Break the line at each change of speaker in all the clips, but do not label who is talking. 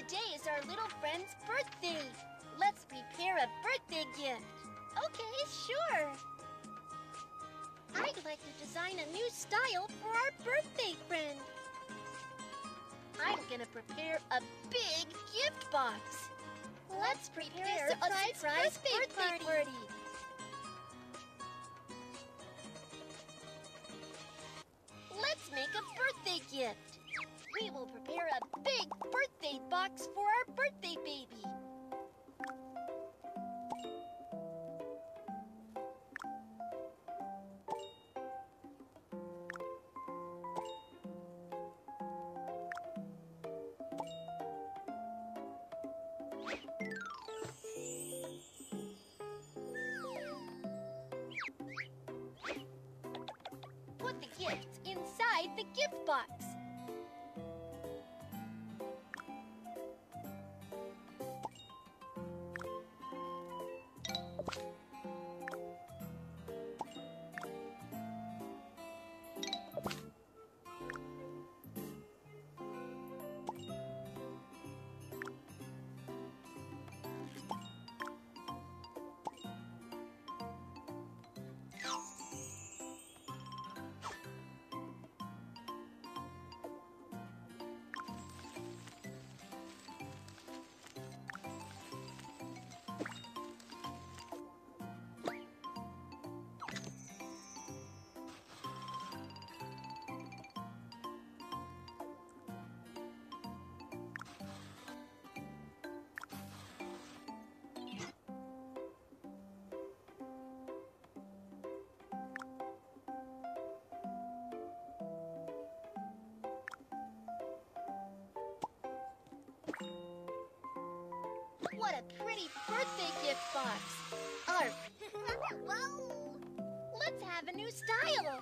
Today is our little friend's birthday. Let's prepare a birthday gift. Okay, sure. I'd like to design a new style for our birthday friend. I'm gonna prepare a big gift box. Let's prepare a surprise birthday party. Let's make a birthday gift. We will prepare a big birthday box for our birthday baby. Put the gifts inside the gift box. What a pretty birthday gift box! Arf! Whoa! Let's have a new style!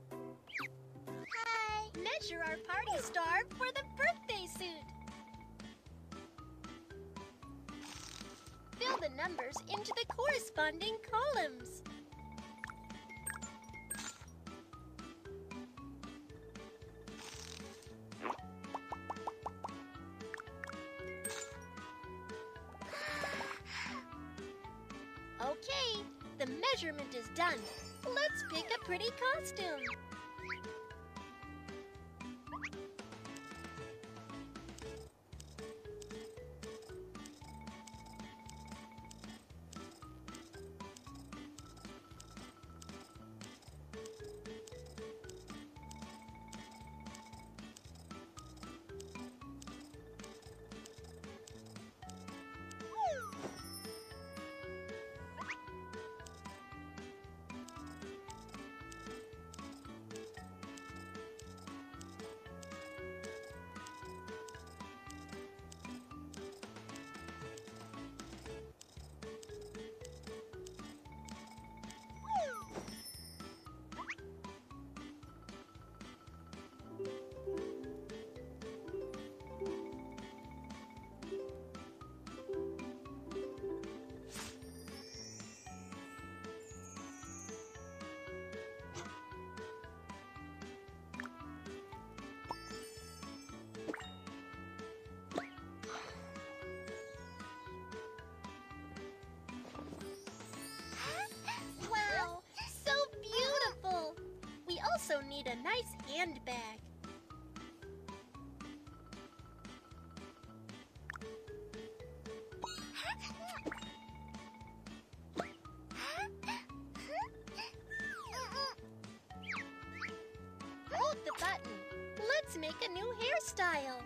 Hi! Measure our party star for the birthday suit! Fill the numbers into the corresponding columns. Okay, the measurement is done. Let's pick a pretty costume. Wow, so beautiful! We also need a nice handbag. Hold the button. Let's make a new hairstyle.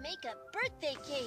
make a birthday cake.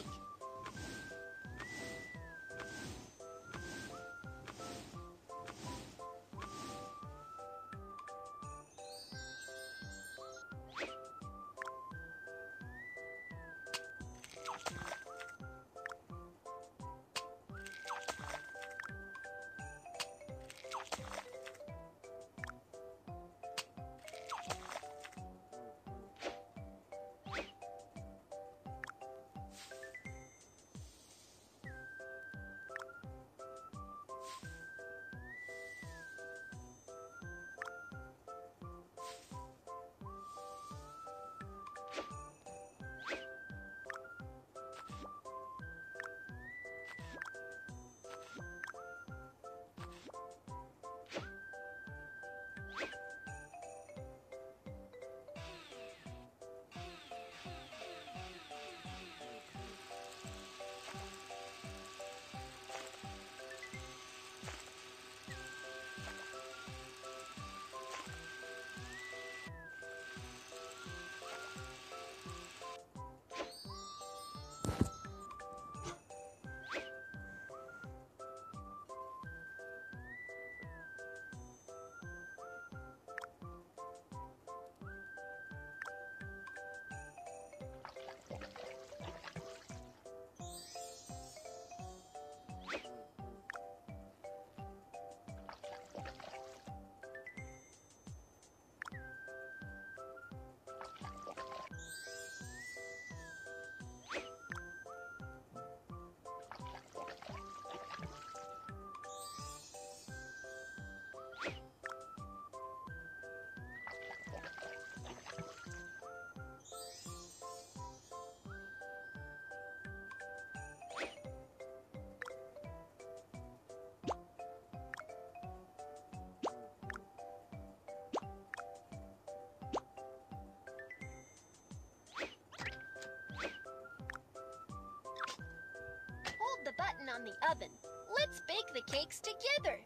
Hold the button on the oven. Let's bake the cakes together.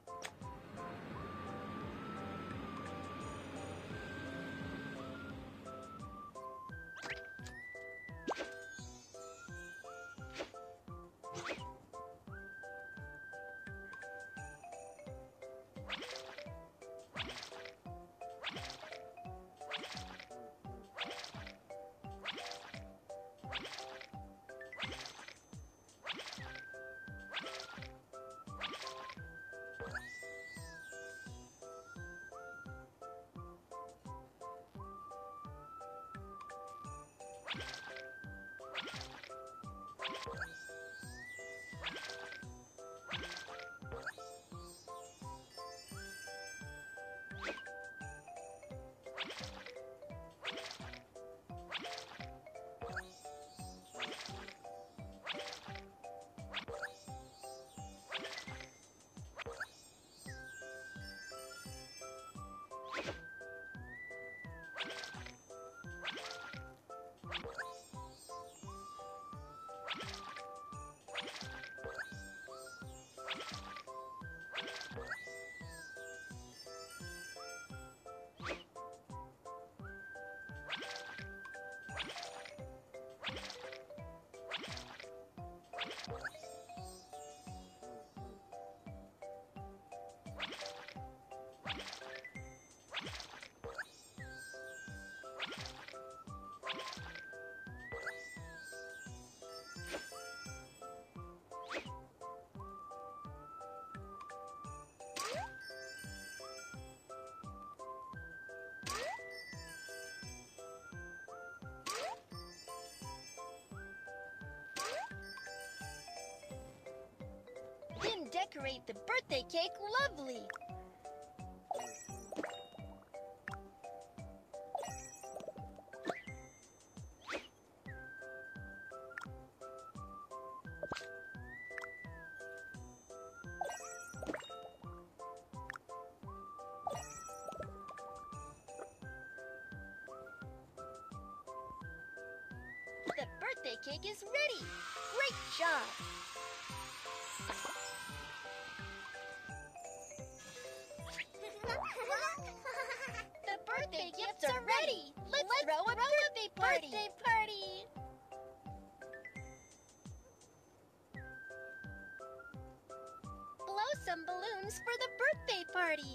Then decorate the birthday cake lovely. The birthday cake is ready. Great job. The birthday gifts are ready. Let's throw a birthday party. awesome balloons for the birthday party.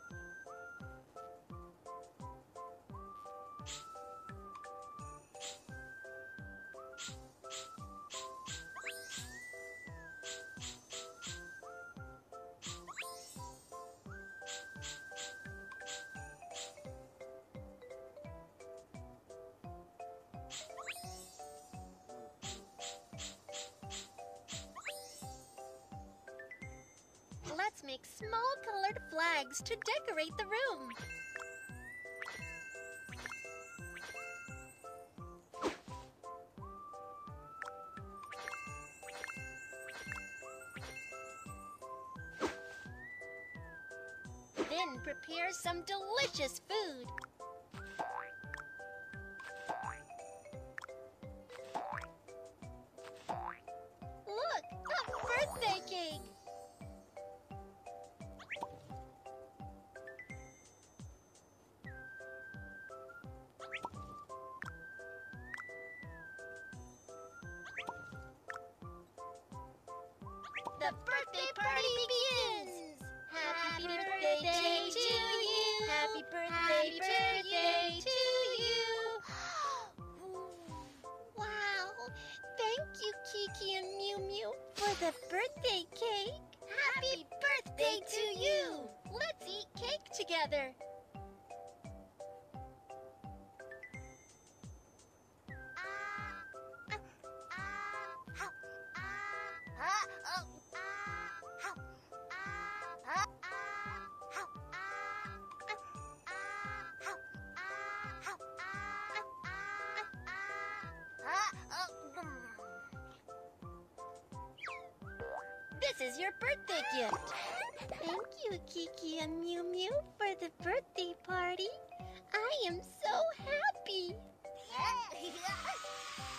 Let's make small colored flags to decorate the room. Then prepare some delicious food. Look, a birthday cake! The birthday party begins! Happy birthday to you! Happy birthday to you! Wow! Thank you, Kiki and Mew Mew, for the birthday cake! Happy birthday to you! Let's eat cake together! This is your birthday gift. Thank you, Kiki and Mew Mew, for the birthday party. I am so happy.